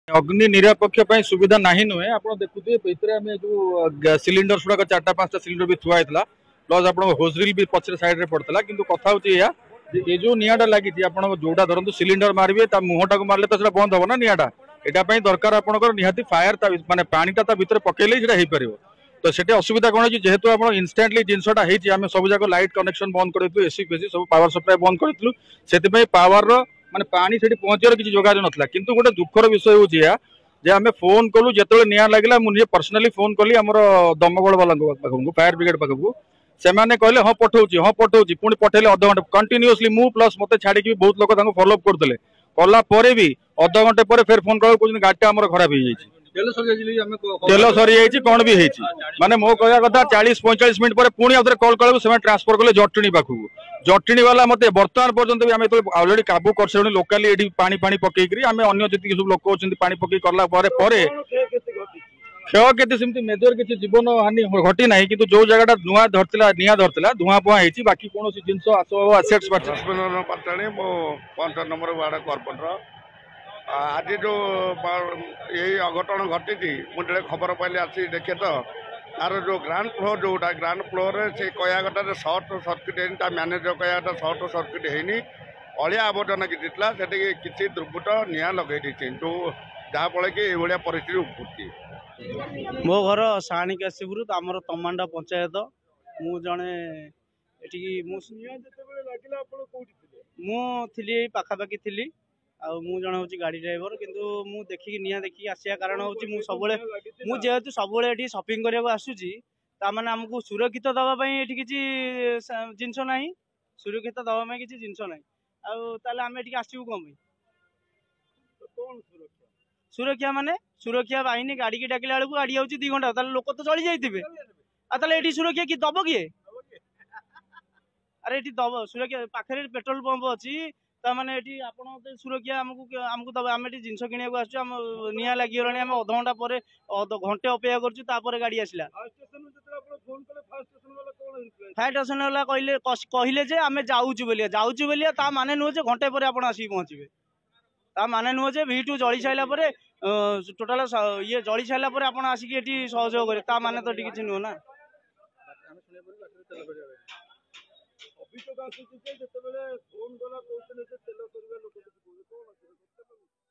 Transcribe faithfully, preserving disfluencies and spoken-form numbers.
अग्नि निरापक्ष सुविधा नहीं नुहे आप देखुए भितर आम जो सिलिंडर गुड़ाक चार्टा पांचटा सिलिंडर भी थुआ होता प्लस आप होजरिल भी पचर सैड में पड़ता कि कथा हूँ ये जो निआटा लगी जोटा धरतु सिलिंडर मारे मुहटा को मारे तो बंद हम ना निआटा यहाँ दरकार आपंकर निहाती फायर माने पानीटा भितर पकड़े हो पार तो से असुविधा कौन है जेहेतु आप इनस्टाटली जिनसा आम सब जाक लाइट कनेक्शन बंद कर एसी फेसी सब पावर सप्लाई बंद करूँ से पावर माने पानी से पहुंचार किसी जोगाजोग नाला किंतु गोटे दुखर विषय हूँ या जे आम फोन कलु जो निआ लगे मुझे पर्सनाली फोन कली आम दमकल वाला पाखक फायर ब्रिगेड पाखक से कहले हाँ पठाऊँ हाँ पठाऊँ पुणी पठेले अध घंटे कंटिन्यूअसली मु प्लस मत छाड़ी बहुत लोग फॉलोअप करते कलापर भी अध घंटे पर फिर फोन कला गाड़ी आम खराब हो जाए तेल सरी जाइए कौन भी होती माने मो कह कथा चालीस पैंतालीस मिनट पर पुणी आउे कल कलू से ट्रांसफर कले जटणी पाखक जटणी वाला मत बर्तमान पर्यटन भी आम तो अलरेडी काबू कर लोकाली ये पानी पानी पकईकरी आम अगर जी सब लोक अच्छा पानी पकई कला क्षय क्षति सेमती मेजर किसी जीवन हानि घटी ना कि जो जगह नुआ धरता निआ धरता धुआं फुआ होती बाकी कौन जिन आसेट्स नंबर वार्ड कॉर्पोरेटर आज जो यही अघटन घटी मुझे खबर पाइली आसी देखे तो तार जो ग्राउंड फ्लोर जोटा ग्राउंड फ्लोर से कया कटा सर्ट सर्किट है मैनेजर कया कटा सर्ट सर्किट है अलिया आवर्जना किसी से किसी दुर्बृत्त निआ लगे जो जहाँफल कि ये परिस्थिति उपड़ी मो घर साणी काशीपुर आमर तमांडा पंचायत मु जड़े मुझे पाखापाखि थी मु जन हूँ गाड़ी ड्राइवर किंतु मु देखिकी निआ देखिकी आसिया कारण हूँ सब जेहेतु सब शॉपिंग करने आसूची ताने आमको सुरक्षित दवाई ये किसी जिनस ना सुरक्षित दवाई किसी जिनस ना आम ये आसू कौन सुरक्षा माने सुरक्षा बाहिनी गाड़ी की डाकिला बेलू गाड़ी आउची दी घंटा लोक तो चली जाइए ये सुरक्षा कि दब किए अरे ये दब सुरक्षा पाखे पेट्रोल पंप अच्छी ताने ये आप सुरक्षा आमको आमको दब आम ये जिन किणा आसम निआ लगिगला आम अध घंटा पर घंटे अपेक्षा कर गाड़ी आसला फायर स्टेशन वाला कहले कहले जे आम जाऊँ बोलिए जाऊँ बोलिए ता माने नुहे घंटे पर आप आसिक पहुँचे ता माने नुहे जे भिटू जली सारा टोटाल ये जली सारा आप आसिक सहयोग करें ता माने तो किसी नुह ना अभियोग